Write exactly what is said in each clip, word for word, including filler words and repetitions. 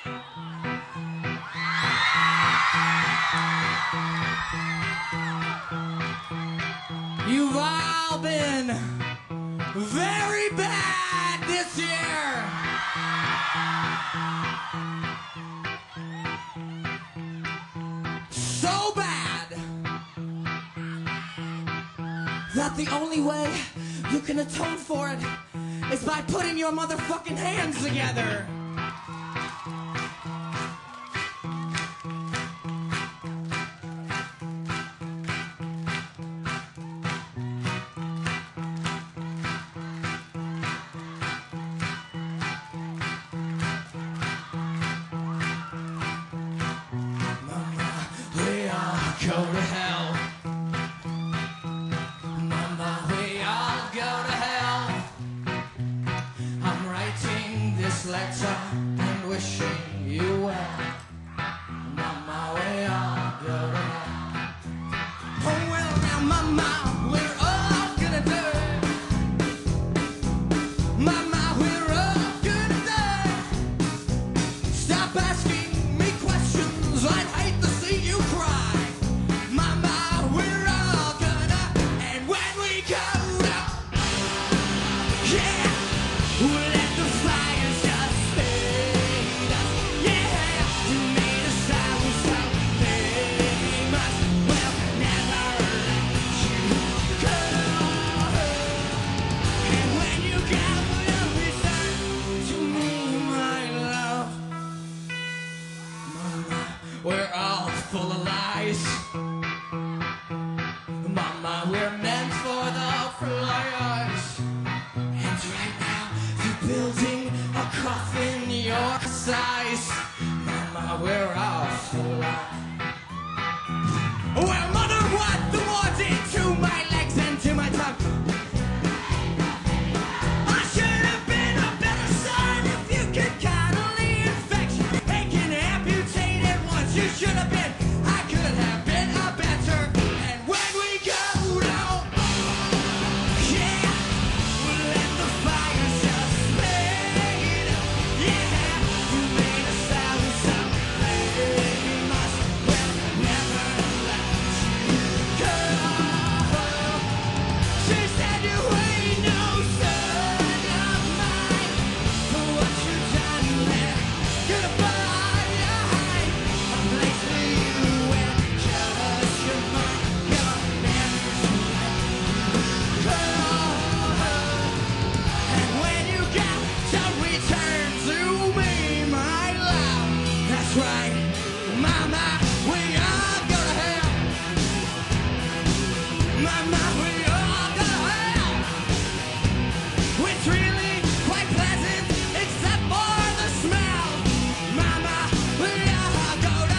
You've all been very bad this year. So bad that the only way you can atone for it is by putting your motherfucking hands together. Go to hell. Mama, we all go to hell. I'm writing this letter and wishing you well. Mama, we all go to hell. Oh, well, now, Mama, we're all gonna die. Mama, we're all gonna die. Stop asking me questions. I'd hate to see you cry. We're all full of lies. Mama, we're meant for the flyers. And right now, you're building a coffin your size. Mama, we're all full of lies. Well, Mother, what the war did to my legs and to my tongue. I should have been a better son if you could cuddle the infection. They can amputate it once. You should have been. I could have been a better. And when we go down, yeah, we'll let the fire just fade. Yeah, you made us sound so famous. We'll never let you go. She said you ain't no son of mine. For what you done there, goodbye. A place for you and just your mind. Your memories go. And when you got to return to me, my love, that's right, Mama, we all go to hell. Mama, we all go to hell. It's really quite pleasant, except for the smell. Mama, we all go to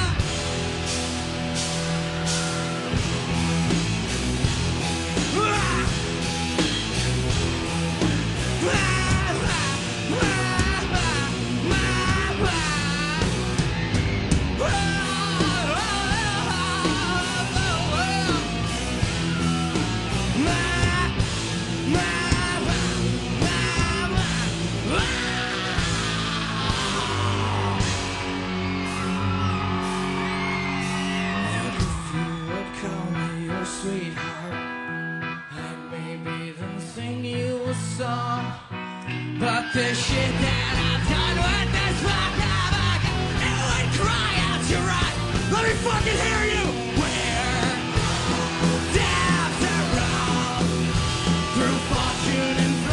sweetheart, I maybe then sing you a song, but the shit that I've done with this fuck, it would cry out your eyes. Let me fucking hear you. We're after all, through fortune and